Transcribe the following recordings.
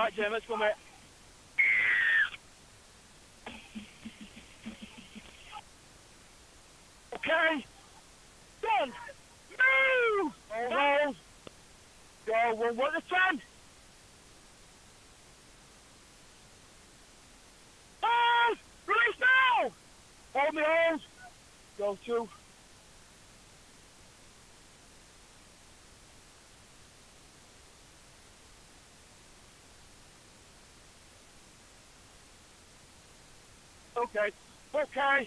Right, Jim, let's go, mate. Okay. Done. Move. Hold. Go, 1 at a time. Hold. Release now. Hold me, hold. Go 2. Okay. Okay.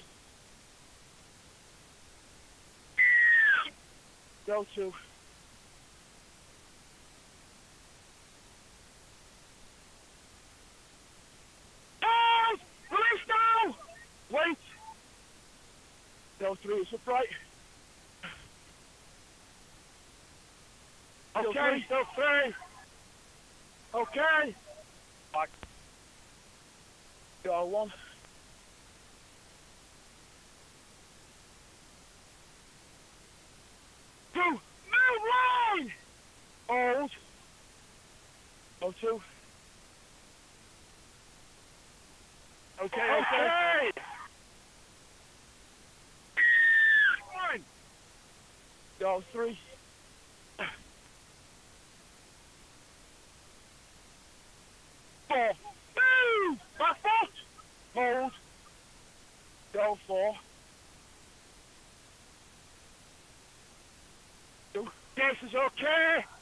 Go 2. Hold! Release now! Wait! Go 3, it's upright. Okay, still 3. Okay. Back. Go 1. Two. Move line! Hold. Go 2. Okay, okay. Fine. Go 3. Four. Move! Back foot! Hold. Go 4. This is okay.